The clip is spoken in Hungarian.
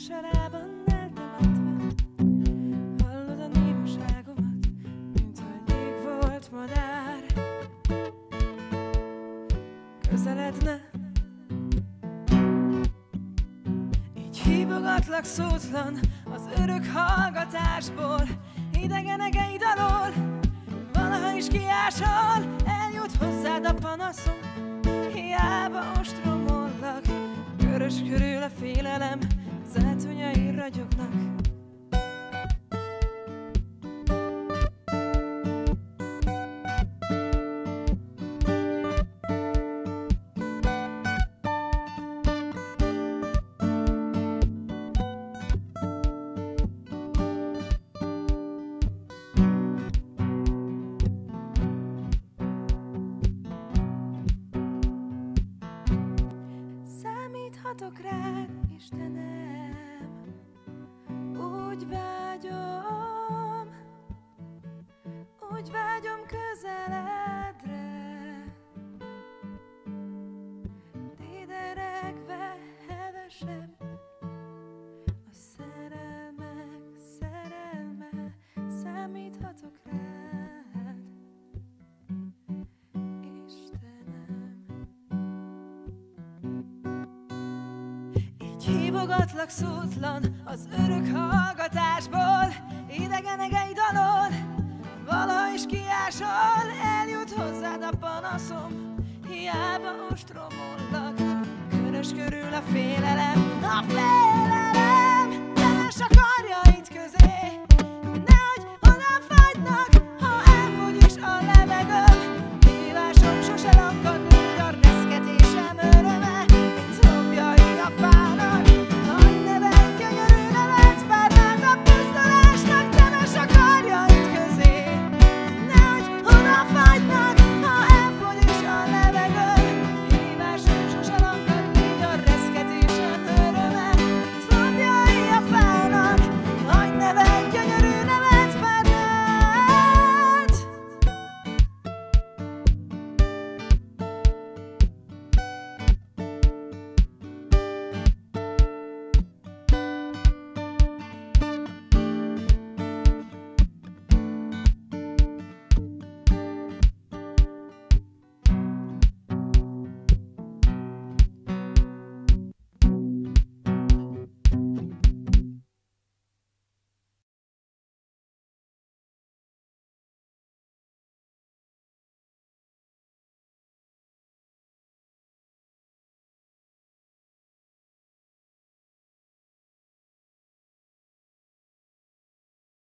kosarában eltemetve. Hallod a némaságomat, mint hogy ég volt madár. Közeledne, így hívogatlak szótlan az örök hallgatásból. Idegen egeid alól, valaha is kiásol, eljut hozzád a panaszom. Hiába ostromollak, körös körül a félelem, zátonyai ragyognak. Számíthatok rád, Istenem, úgy vágyom közeledre. Déderegve hevesebb a szerelmek szerelme, számíthatok rád, Istenem. Így hívogatlak szótlan az örök hallgatásból, idegen egeid alól, valaha is kiásol, eljut hozzád a panaszom. Hiába ostromollak, körös körül a félelem, a félelem.